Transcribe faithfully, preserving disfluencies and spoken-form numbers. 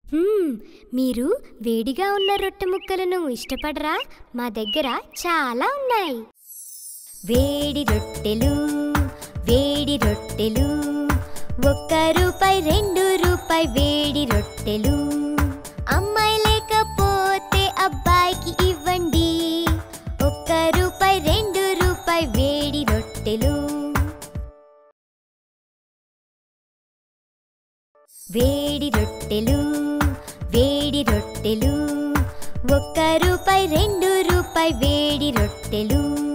హ్మ్, మీరు వేడిగా ఉన్న రొట్టె ముక్కలను ఇష్టపడరా? మా దగ్గర చాలా ఉన్నాయి. వేడి రొట్టెలు వేడి రొట్టెలు ఒక్క రూపాయి రెండు రూపాయి వేడి రొట్టెలు. అమ్మాయి లేకపోతే అబ్బాయికి ఇవ్వండి. ఒక్క రూపాయి రెండు రూపాయి వేడి రొట్టెలు. వేడి రొట్టెలు వేడి రొట్టెలు ఒక్క రూపాయి రెండు రూపాయి వేడి రొట్టెలు.